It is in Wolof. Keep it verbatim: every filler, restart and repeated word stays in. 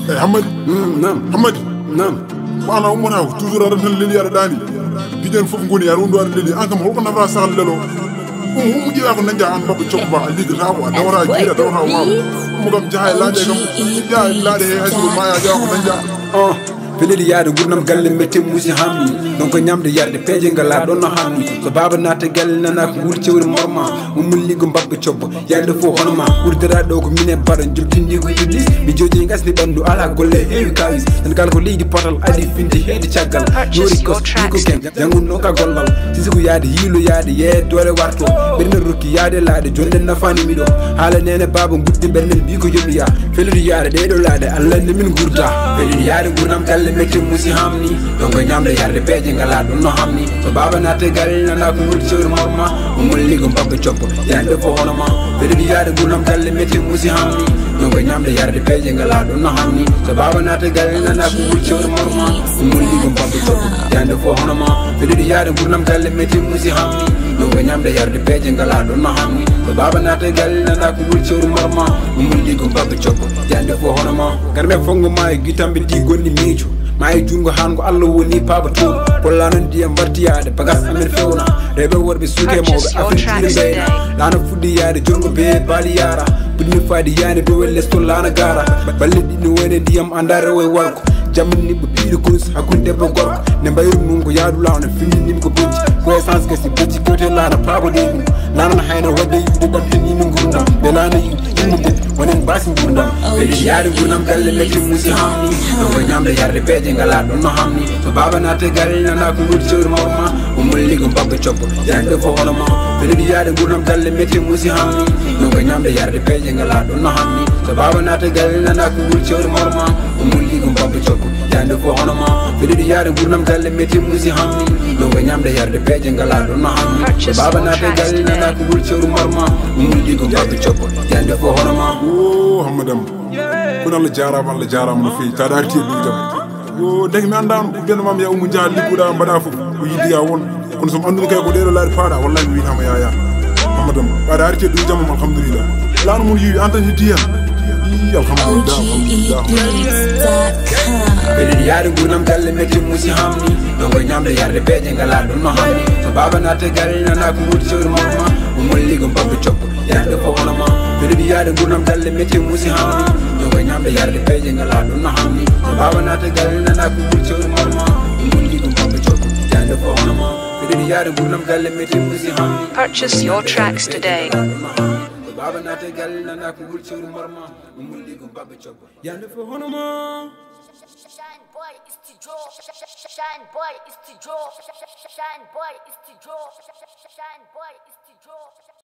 Hamadi. Naam. Hamadi. Naam. Mana umona toujours ara tan leli ara dani. Gijen fof ngoni yar wondo ara leli an kam holko nafa sagal lelo. Um um jiwa ko nanja an babu chokba ali gra ko dawra jira dawra ma. Mu gam jahay laade kam ya laade he hasbu maya jaw ko nanja. Oh. Peledi yaade gurnam galle mette musi hamni donc ñamde yarde peje ngala don no hamni so baba nata galle nana ko wuri cewri morma mo mulli go babbe cobbo yande fo honma wurdira do ko mine baro jultindi ko iblis mi joji ngasni bandu ala golle heewi kawis tan kala ko leydi potal adi finde heedi ciagal yori ko ko ken jangun no ka gollal sisi ko yaade hiilo yaade ye dole warto berne rokki yaade laade jonde nafani mi do hala nene baba guddi berne bi ko yobiya peledi yaade de do laade allah ne min gurta peledi yaade gurnam galle mette musi hamni donc ñamde yarde peje ngala don no hamni so baba nate galle nana ko wurti cewri morma mo mulli go babbe coppo yande fo hono ma peledi yaade gurnam galle mette musi hamni donc ñamde yarde peje ngala don no hamni so baba nate galle nana ko wurti cewri morma mo mulli go babbe coppo yande fo hono ma peledi yaade gurnam galle mette musi hamni donc ñamde yarde peje ngala don no hamni so baba nate galle nana ko wurti cewri morma mo mulli go babbe coppo yande fo hono ma garme fongo ma e gitambe di gonni miijo mayi jungo hango Allah woni paba to pollano ndiyam bartiyade bagas amen fewna rebe worbe suke mawbe afrique be lana fuddi yaade jongo be bali yara budni faadi yaane do welle sto lana gara balle dinno wone ndiyam andare way warko jamni be biide kurus hakunde be gorko ne mbayru num ko yaadu lawna finni nim ko bojji ko essence kasi bojji kote lana paba de lana hayna wadde yude dan tan yimi ngurdam be lana yimde wonen basi ngurdam be yaade gurnam galle metti musi hamni do ñamde yarde peje ngala don no hamni so baba nate galle nana ko wurti cewri morma o mulli go babbe coppo yande fo hono ma peledi yaade gurnam galle metti musi hamni do ko ñamde yarde peje ngala don no hamni so baba nate galle nana ko wurti cewri morma o mulli go babbe coppo yande fo hono ma peledi yaade gurnam galle metti musi hamni do ko ñamde yarde peje ngala don no hamni so baba nate galle nana ko wurti cewri morma o mulli go babbe coppo yande fo hono ma. Oh Hamadam ko Allah jarama Allah jarama no fi ta darti bi tam yo deg mi andano ko ben mam ya umu jaal liguda mbada fu ko yiddi ya won kono som anduni kay ko deelo laari faada wallahi mi witama yaya Hamadam bada arti du jam alhamdulillah laanu mun yi anta hiddiya alhamdulillah alhamdulillah peledi yaade gurnam galle mette musi hamni donc ñamde yarde peje ngala don no hamni so baba nate galle nana ko wurti cewri morma o mulli go babbe coppo yande fo hono ma peledi yaade gurnam galle mette musi hamni donc ñamde yarde peje ngala don no hamni so baba nate galle nana ko wurti cewri morma o mulli go babbe coppo yande fo hono ma peledi yaade gurnam galle mette musi hamni. Purchase your tracks today. Baba nate galle nana ko wurti cewri morma o mulli go babbe coppo yande fo hono ma. Shine boy, it's the draw. Shine boy, it's the draw. Shine boy, it's the draw. Shine boy, it's the draw.